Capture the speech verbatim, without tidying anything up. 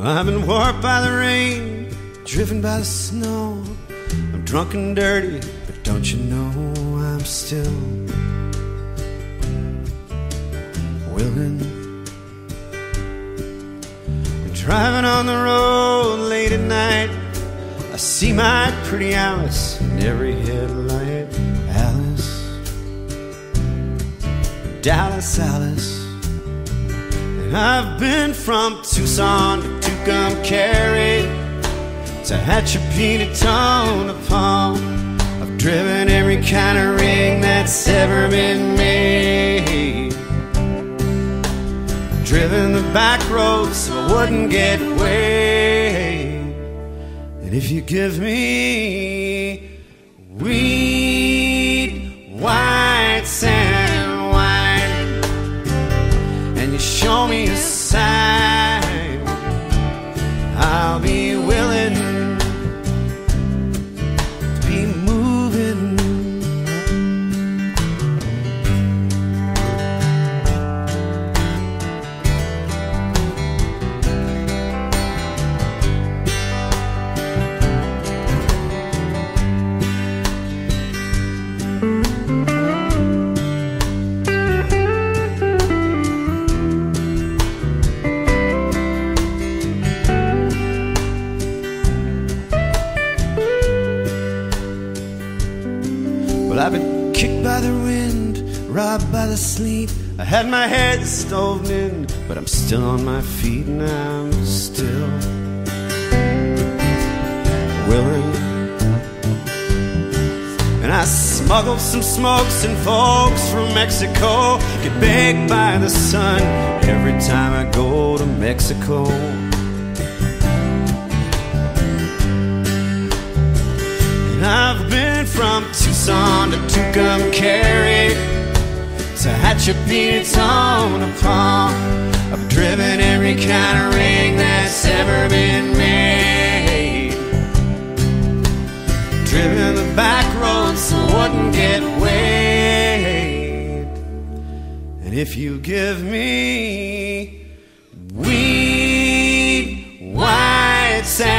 I've been warped by the rain, driven by the snow. I'm drunk and dirty, but don't you know I'm still Willin. Driving on the road late at night, I see my pretty Alice in every headlight. Alice, Dallas Alice. And I've been from Tucson to Tucumcari to Hatchapeta, Tonopah. I've driven every kind of rig that's ever been made. Driven the back roads so I wouldn't get weighed. And if you give me weed, white sand wine, and you show me a sign, I'll be willing to be moving. Well, I've been kicked by the wind, robbed by the sleet. I had my head stove in, but I'm still on my feet and I'm still willing. And I smuggled some smokes and folks from Mexico, get baked by the sun every time I go to Mexico. I've been from Tucson to Tucumcari to Hatchapeta, Tonopah. I've driven every kind of rig that's ever been made. Driven the back roads so I wouldn't get weighed. And if you give me weed, white sand,